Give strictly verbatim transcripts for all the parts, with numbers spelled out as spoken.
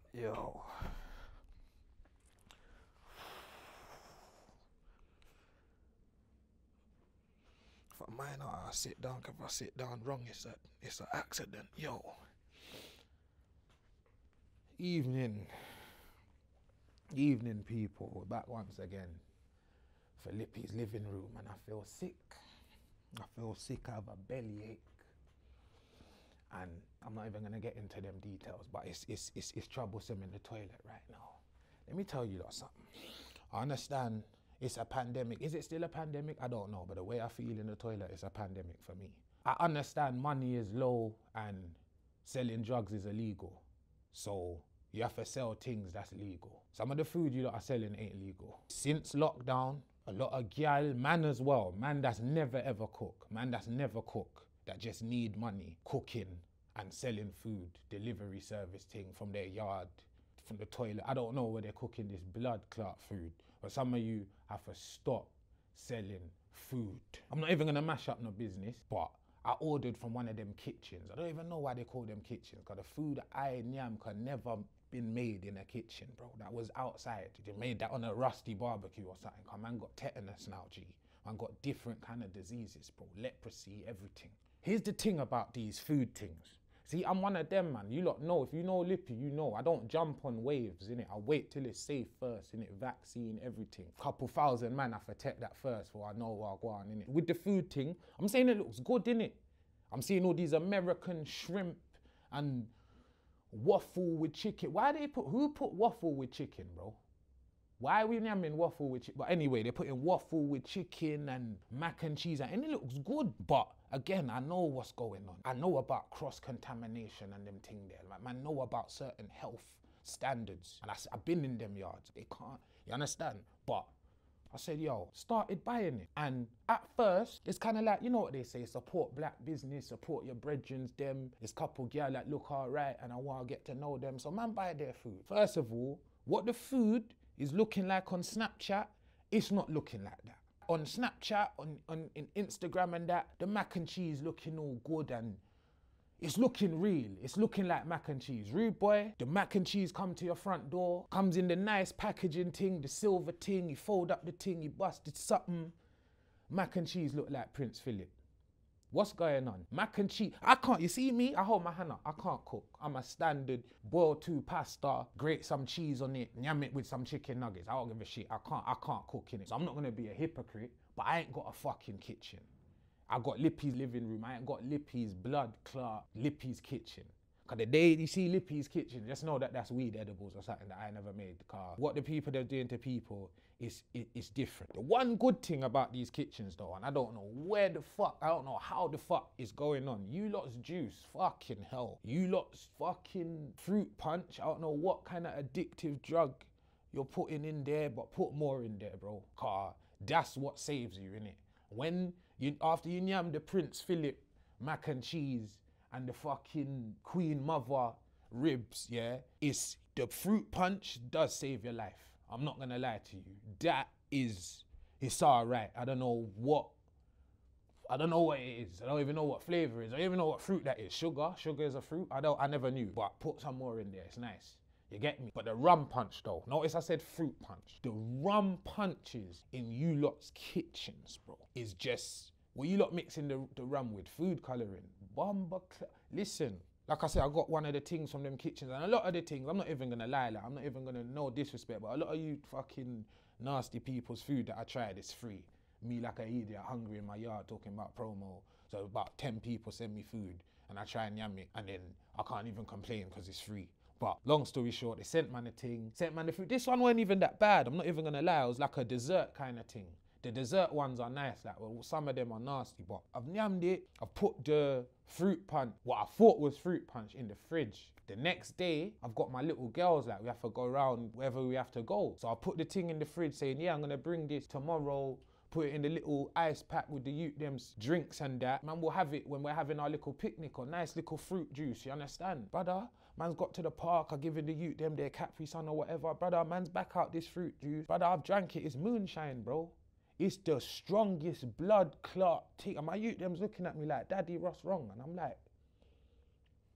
Yo. If I mind out, I sit down, if I sit down wrong, it's a it's an accident. Yo. Evening. Evening people. We're back once again. Philippi's living room and I feel sick. I feel sick, I have a bellyache. And I'm not even gonna get into them details, but it's it's it's it's troublesome in the toilet right now. Let me tell you lot something. I understand it's a pandemic. Is it still a pandemic? I don't know, but the way I feel in the toilet is a pandemic for me. I understand money is low and selling drugs is illegal. So you have to sell things that's legal. Some of the food you lot are selling ain't legal. Since lockdown, a lot of gyal, man as well, man that's never ever cook, man that's never cook, that just need money, cooking and selling food, delivery service thing from their yard, from the toilet. I don't know where they're cooking this blood clot food, but some of you have to stop selling food. I'm not even gonna mash up no business, but I ordered from one of them kitchens. I don't even know why they call them kitchens, because the food I nyam can never been made in a kitchen, bro. That was outside. They made that on a rusty barbecue or something. Cause man got tetanus now, G. Man got different kind of diseases, bro. Leprosy, everything. Here's the thing about these food things. See, I'm one of them, man. You lot know. If you know Lippy, you know. I don't jump on waves, innit? I wait till it's safe first, innit? Vaccine, everything. Couple thousand man, I protect that first before I know where I go on, innit? With the food thing, I'm saying it looks good, innit? I'm seeing all these American shrimp and waffle with chicken. Why they put, who put waffle with chicken, bro? Why are we namming waffle with chicken? But anyway, they're putting waffle with chicken and mac and cheese, and it looks good. But again, I know what's going on. I know about cross-contamination and them thing there. Like, man, know about certain health standards. And I, I've been in them yards. They can't, you understand? But I said, yo, started buying it. And at first, it's kind of like, you know what they say, support black business, support your brethrens, them. There's a couple girl that look all right and I want to get to know them. So man, buy their food. First of all, what the food is looking like on Snapchat, it's not looking like that. On Snapchat, on, on in Instagram and that, the mac and cheese looking all good and it's looking real. It's looking like mac and cheese. Rude boy, the mac and cheese come to your front door, comes in the nice packaging thing, the silver thing, you fold up the thing, you busted something. Mac and cheese look like Prince Philip. What's going on? Mac and cheese. I can't, you see me? I hold my hand up. I can't cook. I'm a standard boil two pasta, grate some cheese on it, yam it with some chicken nuggets. I don't give a shit. I can't, I can't cook in it. So I'm not gonna be a hypocrite, but I ain't got a fucking kitchen. I got Lippy's living room. I ain't got Lippy's blood clot, Lippy's kitchen. Cause the day you see Lippy's kitchen, just know that that's weed edibles or something that I never made. Cause what the people are doing to people is it, it's different. The one good thing about these kitchens though, and I don't know where the fuck, I don't know how the fuck is going on. You lot's juice, fucking hell. You lot's fucking fruit punch. I don't know what kind of addictive drug you're putting in there, but put more in there, bro. Cause that's what saves you, innit? When you, after you yam the Prince Philip mac and cheese and the fucking Queen Mother ribs, yeah, it's the fruit punch does save your life. I'm not gonna lie to you. That is, it's all right. I don't know what, I don't know what it is. I don't even know what flavor it is. I don't even know what fruit that is. Sugar, sugar is a fruit. I don't, I never knew, but put some more in there. It's nice. You get me? But the rum punch though, notice I said fruit punch. The rum punches in you lot's kitchens, bro, is just, what you lot mixing the, the rum with, food colouring, bomba, listen, like I said, I got one of the things from them kitchens, and a lot of the things, I'm not even gonna lie, like, I'm not even gonna, no disrespect, but a lot of you fucking nasty people's food that I tried is free. Me like an idiot, hungry in my yard, talking about promo, so about ten people send me food, and I try and yam it, and then I can't even complain because it's free. But long story short, they sent man a thing, sent man the food. This one wasn't even that bad. I'm not even gonna lie. It was like a dessert kind of thing. The dessert ones are nice, like, well, some of them are nasty, but I've yammed it. I've put the fruit punch, what I thought was fruit punch, in the fridge. The next day, I've got my little girls, like, we have to go around wherever we have to go. So I put the thing in the fridge saying, yeah, I'm gonna bring this tomorrow, put it in the little ice pack with the youth them's drinks and that. Man, we'll have it when we're having our little picnic or nice little fruit juice, you understand? Brother, man's got to the park, I giving the youth them their Capri Sun or whatever. Brother, man's back out this fruit juice. Brother, I've drank it, it's moonshine, bro. It's the strongest blood clot tea. And my youth them's looking at me like, Daddy, what's wrong? And I'm like,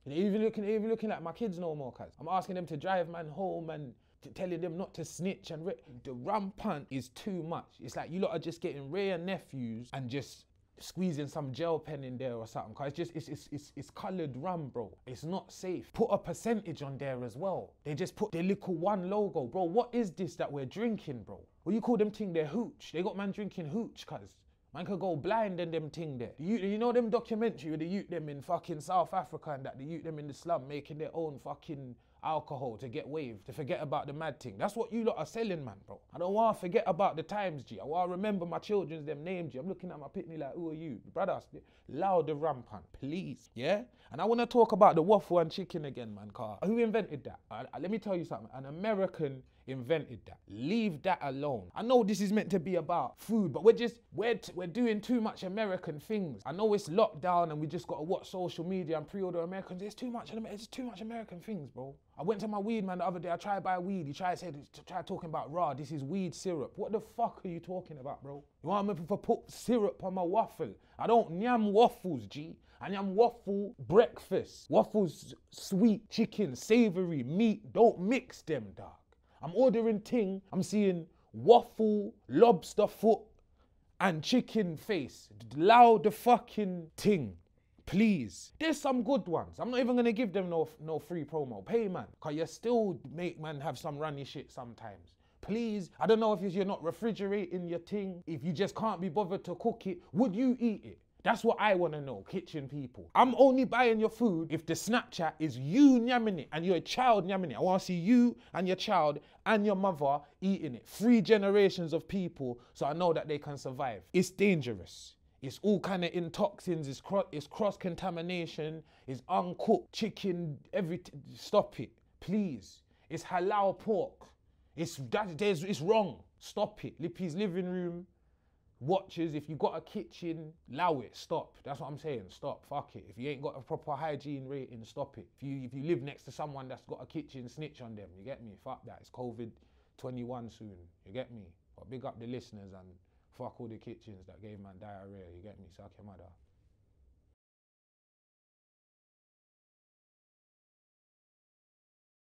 Even looking, even looking like my kids no more, cuz. I'm asking them to drive man home and t- telling them not to snitch and re- the rampant is too much. It's like you lot are just getting rare nephews and just squeezing some gel pen in there or something. Cause it's just, it's, it's, it's, it's coloured rum, bro. It's not safe. Put a percentage on there as well. They just put their little one logo. Bro, what is this that we're drinking, bro? Well, you call them thing their hooch. They got man drinking hooch, cuz. Man could go blind in them ting there. You, you know them documentary with the youth them in fucking South Africa and that, the youth them in the slum making their own fucking alcohol to get waved, to forget about the mad thing. That's what you lot are selling, man, bro. I don't want to forget about the times, G. I want to remember my children's them names, G. I'm looking at my pitney like, who are you? Brother, loud the rampant, please, yeah? And I want to talk about the waffle and chicken again, man, car. Who invented that? Uh, let me tell you something. An American invented that. Leave that alone. I know this is meant to be about food, but we're just, we're, t- we're doing too much American things. I know it's lockdown and we just got to watch social media and pre-order Americans. There's too much, there's too much American things, bro. I went to my weed man the other day. I tried to buy weed. He tried to say, try talking about raw. This is weed syrup. What the fuck are you talking about, bro? You want me to put syrup on my waffle? I don't yam waffles, G. I yam waffle breakfast. Waffles, sweet, chicken, savory, meat. Don't mix them, dog. I'm ordering ting. I'm seeing waffle, lobster foot, and chicken face. Allow the fucking ting. Please. There's some good ones. I'm not even gonna give them no no free promo. Pay, man. Cause you still make man have some runny shit sometimes. Please. I don't know if you're not refrigerating your thing. If you just can't be bothered to cook it, would you eat it? That's what I want to know, kitchen people. I'm only buying your food if the Snapchat is you nyamming it and your child nyamming it. I want to see you and your child and your mother eating it. Three generations of people, so I know that they can survive. It's dangerous. It's all kind of in toxins, it's, cro- it's cross-contamination, it's uncooked chicken, everything. Stop it, please. It's halal pork. It's, that, there's, it's wrong. Stop it. Lippy's living room. Watches, if you got a kitchen, allow it, stop. That's what I'm saying, stop, fuck it. If you ain't got a proper hygiene rating, stop it. If you if you live next to someone that's got a kitchen, snitch on them, you get me? Fuck that, it's COVID twenty-one soon, you get me? But big up the listeners and fuck all the kitchens that gave man diarrhea, you get me? Suck your mother.